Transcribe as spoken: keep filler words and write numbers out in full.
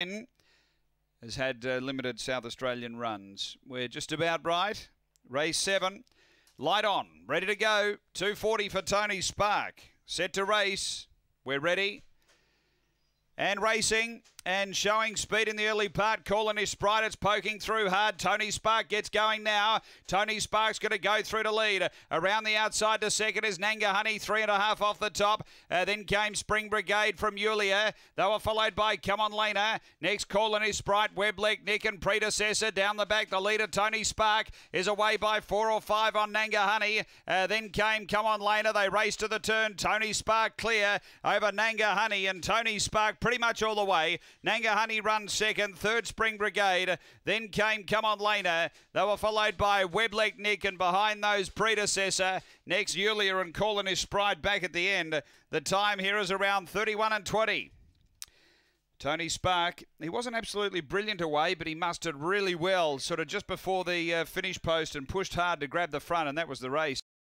ten has had uh, limited South Australian runs. We're just about right. Race seven. Light on. Ready to go. two forty for Tony Spark. Set to race. We're ready. And racing and showing speed in the early part. Calling his Sprite. It's poking through hard. Tony Spark gets going now. Tony Spark's going to go through to lead. Around the outside to second is Nanga Honey. Three and a half off the top. Uh, then came Spring Brigade from Yulia. They were followed by Come On Lena. Next Calling his Sprite. Webleg, Nick and Predecessor. Down the back, the leader Tony Spark is away by four or five on Nanga Honey. Uh, then came Come On Lena. They raced to the turn. Tony Spark clear over Nanga Honey, and Tony Spark pretty much all the way. Nanga Honey runs second, third Spring Brigade, then came Come On Lena. They were followed by Webleg Nick, and behind those Predecessor. Next Yulia and Calling his Sprite back at the end. The time here is around thirty-one and twenty. Tony Spark, he wasn't absolutely brilliant away, but he mustered really well sort of just before the uh, finish post and pushed hard to grab the front, and that was the race.